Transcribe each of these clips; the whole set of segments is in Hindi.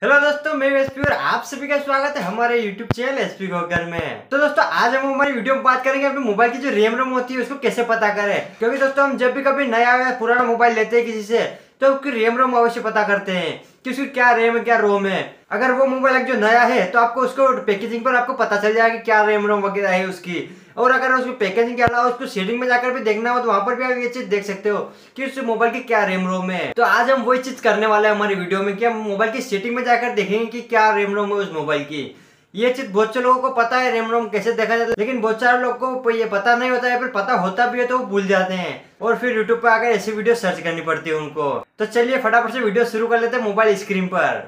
हेलो दोस्तों, मैं एसपी और आप सभी का स्वागत है हमारे यूट्यूब चैनल एसपी गोकर में। तो दोस्तों आज हम हमारी वीडियो में बात करेंगे अपने मोबाइल की जो रैम रोम होती है उसको कैसे पता करें। क्योंकि दोस्तों हम जब भी कभी नया या पुराना मोबाइल लेते हैं किसी से तो उसकी रैम रोम अवश्य पता करते हैं कि उसकी क्या रैम है क्या रोम है। अगर वो मोबाइल जो नया है तो आपको उसको पैकेजिंग पर आपको पता चल जाएगा कि क्या रैम रोम वगैरह है उसकी। और अगर उसकी पैकेजिंग के अलावा उसको सेटिंग में जाकर भी देखना हो तो वहां पर भी आप ये चीज देख सकते हो कि उस मोबाइल की क्या रैम रोम है। तो आज हम वही चीज करने वाले हैं हमारी वीडियो में कि हम मोबाइल की सेटिंग में जाकर देखेंगे कि क्या रैम रोम है उस मोबाइल की। ये चीज बहुत से लोगों को पता है रैम रोम कैसे देखा जाता है, लेकिन बहुत सारे लोगों को ये पता नहीं होता है, फिर पता होता भी है तो वो भूल जाते हैं और फिर यूट्यूब पे आकर ऐसी वीडियो सर्च करनी पड़ती है उनको। तो चलिए फटाफट से वीडियो शुरू कर लेते हैं मोबाइल स्क्रीन पर।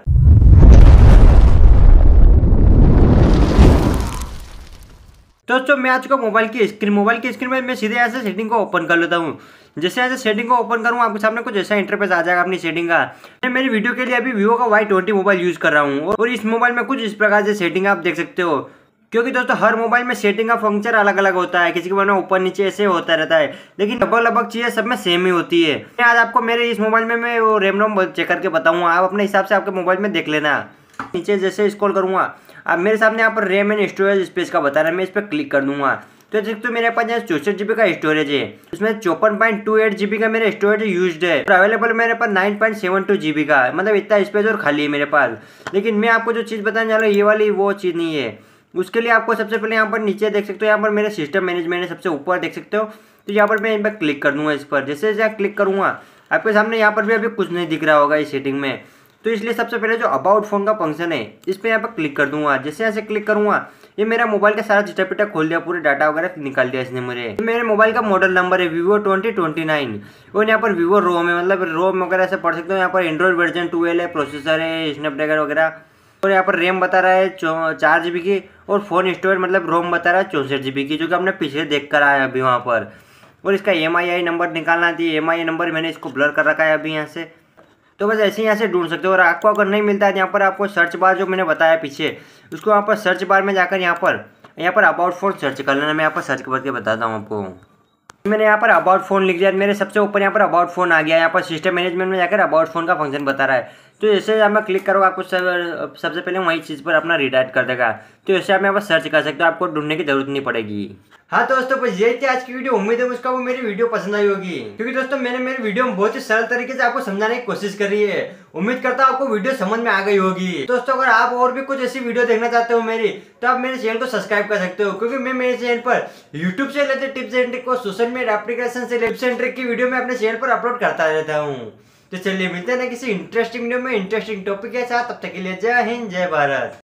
तो दोस्तों मैं आ चुका मोबाइल की स्क्रीन में मैं सीधे यहाँ से सेटिंग को ओपन कर लेता हूँ। जैसे यहाँ से सेटिंग को ओपन करूँ आपके सामने कुछ ऐसा इंटरफेस आ जाएगा अपनी सेटिंग का। मैं मेरी वीडियो के लिए अभी Vivo का Y20 मोबाइल यूज कर रहा हूँ और इस मोबाइल में कुछ इस प्रकार से सेटिंग आप देख सकते हो। क्योंकि दोस्तों हर मोबाइल में सेटिंग का फंक्शन अलग अलग होता है, किसी के मोबाइल में ऊपर नीचे ऐसे होता रहता है, लेकिन लगभग चीजें सब में सेम ही होती है। मैं आज आपको मेरे इस मोबाइल में मैं वो रैम रोम चेक करके बताऊंगा, आप अपने हिसाब से आपके मोबाइल में देख लेना। नीचे जैसे स्क्रॉल करूंगा अब मेरे सामने यहाँ पर रैम एंड स्टोरेज स्पेस का बता रहा है, मैं इस पर क्लिक कर दूंगा तो देख तो मेरे पास यहाँ 64 GB का स्टोरेज है। उसमें 54.28 GB का मेरा स्टोरेज यूज्ड है और अवेलेबल मेरे पास 9.72 GB का, मतलब इतना स्पेस और खाली है मेरे पास। लेकिन मैं आपको जो चीज़ बताने जा रहा हूँ ये वाली वो चीज़ नहीं है। उसके लिए आपको सबसे पहले यहाँ पर नीचे देख सकते हो, यहाँ पर मेरे सिस्टम मैनेजमेंट है सबसे ऊपर देख सकते हो। तो यहाँ पर मैं इन पर क्लिक कर दूंगा, इस पर जैसे जैसे क्लिक करूँगा आपके सामने यहाँ पर भी अभी कुछ नहीं दिख रहा होगा इस सेटिंग में। तो इसलिए सबसे पहले जो अबाउट फोन का फंक्शन है इस पर यहाँ पर क्लिक कर दूंगा। जैसे यहाँ से क्लिक करूंगा ये मेरा मोबाइल का सारा चिटा पिटा खोल दिया, पूरे डाटा वगैरह निकाल दिया इसने मेरे मोबाइल का मॉडल नंबर है Vivo 2029 और यहाँ पर Vivo रोम है, मतलब रोम वगैरह से पढ़ सकते हो। यहाँ पर एंड्रॉइड वर्जन 12 है, प्रोसेसर है स्नैपड्रैगन वगैरह। और यहाँ पर रैम बता रहा है 4 GB की और फोन स्टोरेज मतलब रोम बता रहा है 64 GB की, जो कि हमने पीछे देख कर आया अभी वहाँ पर। और इसका EMI नंबर निकालना थी, EMI नंबर मैंने इसको ब्लर कर रखा है अभी यहाँ से। तो बस ऐसे ही यहाँ से ढूंढ सकते हो। और आपको अगर नहीं मिलता है यहाँ पर आपको सर्च बार जो मैंने बताया पीछे उसको यहाँ पर सर्च बार में जाकर यहाँ पर अबाउट फोन सर्च कर लेना। मैं यहाँ पर सर्च करके बताता हूँ आपको। मैंने यहाँ पर अबाउट फोन लिख दिया, मेरे सबसे ऊपर यहाँ पर अबाउट फोन आ गया। यहाँ पर सिस्टम मैनेजमेंट में जाकर अबाउट फोन का फंक्शन बता रहा है। तो जैसे आप मैं क्लिक करूँगा आपको सबसे पहले वही चीज़ पर अपना रिडायरेक्ट कर देगा। तो ऐसे आप यहाँ पर सर्च कर सकते हो, आपको ढूंढने की जरूरत नहीं पड़ेगी। हाँ दोस्तों बस यही थी आज की वीडियो। उम्मीद है मुझको मेरी वीडियो पसंद आई होगी, क्योंकि दोस्तों मैंने मेरी वीडियो में बहुत ही सरल तरीके से आपको समझाने की कोशिश करी है। उम्मीद करता हूँ आपको वीडियो समझ में आ गई होगी। दोस्तों अगर आप और भी कुछ ऐसी वीडियो देखना चाहते हो मेरी तो आप मेरे चैनल को सब्सक्राइब कर सकते हो, क्योंकि मैं मेरे चैनल पर यूट्यूब से रिलेटेड टिप्स एंड ट्रिक को सोशल मीडिया एप्लीकेशन से टिप्स एंड ट्रिक की वीडियो में अपने चैनल पर अपलोड करता रहता हूँ। तो चलिए मिलते हैं ना किसी इंटरेस्टिंग वीडियो में इंटरेस्टिंग टॉपिक के साथ। तब तक के लिए जय हिंद जय भारत।